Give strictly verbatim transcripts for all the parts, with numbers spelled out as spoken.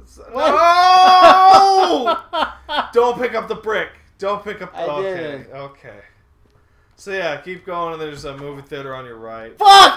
No! Don't pick up the brick. Don't pick up. The, I okay. didn't. Okay. So yeah, keep going, and there's a movie theater on your right. Fuck!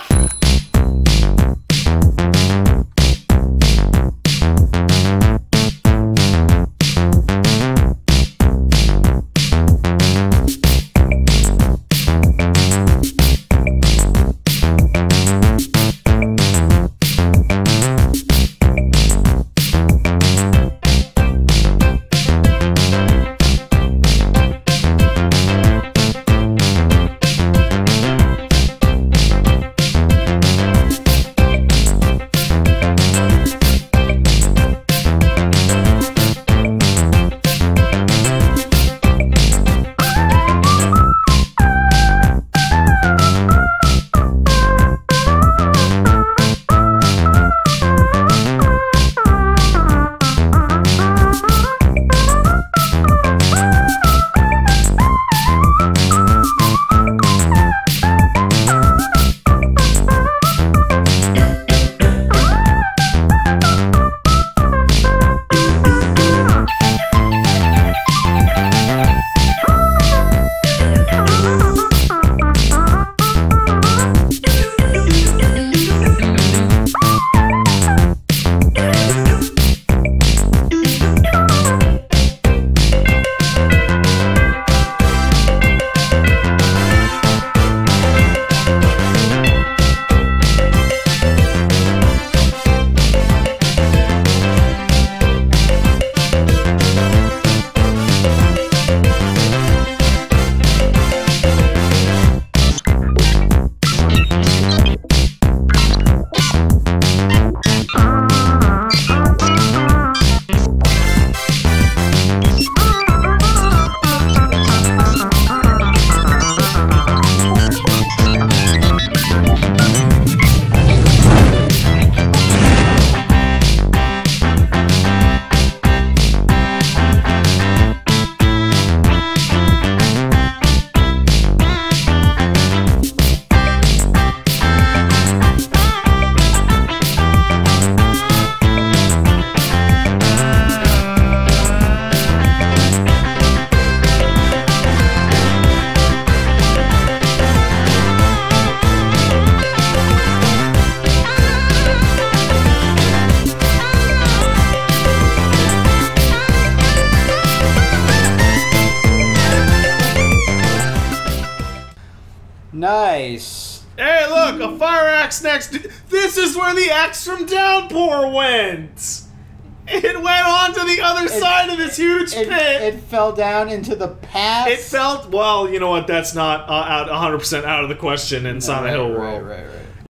Nice. Hey, look, a fire axe next to... This is where the axe from Downpour went! It went on to the other it, side of this huge it, pit! It fell down into the path? It felt... Well, you know what, that's not uh, out one hundred percent out of the question in no, Silent right, Hill right, World. Right, right, right.